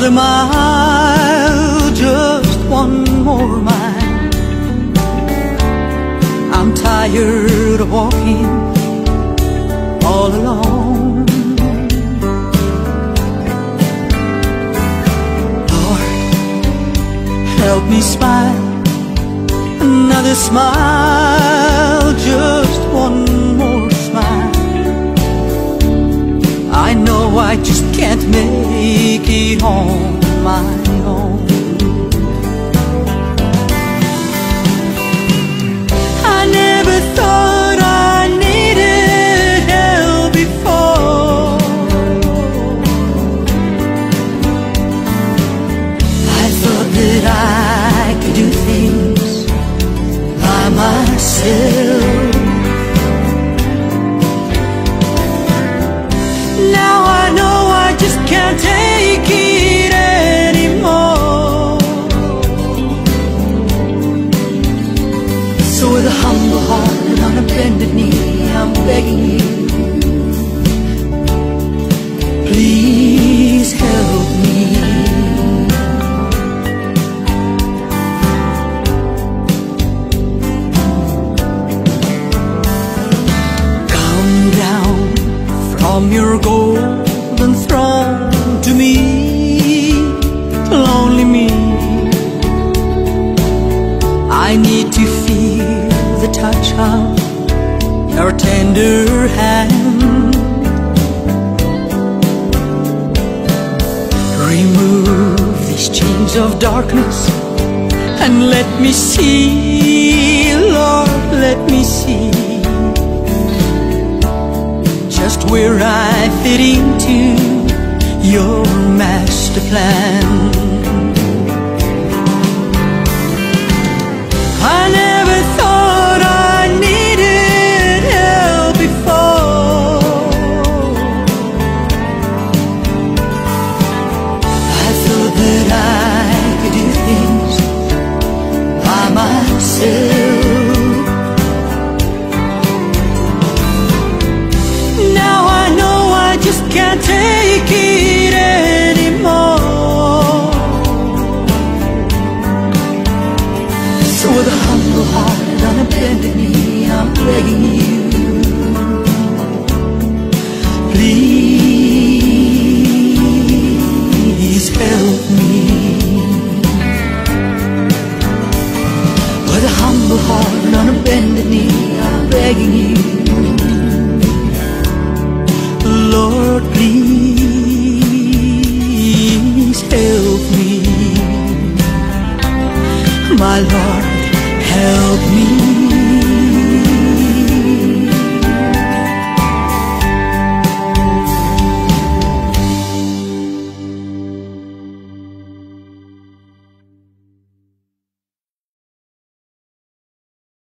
Another mile, just one more mile. I'm tired of walking all alone. Lord, help me smile. Another smile, just one more smile. I know I just can't make it on my own. I never thought I needed help before. I thought that I could do things by myself. Now I know I just can't take it anymore. So with a humble heart and on a bended knee, I'm begging you, please help me. Come down from your golden throne to me, lonely me. I need to feel the touch of your tender hand. Remove these chains of darkness and let me see, Lord, let me see just where I fit into your master plan. I never thought I needed help before. I thought that I could do things by myself. Now I know I just can't take it anymore. So with a humble heart and on a bended knee, I'm begging you, please help me. With a humble heart and on a bended knee, I'm begging you, Lord, please help me. My Lord,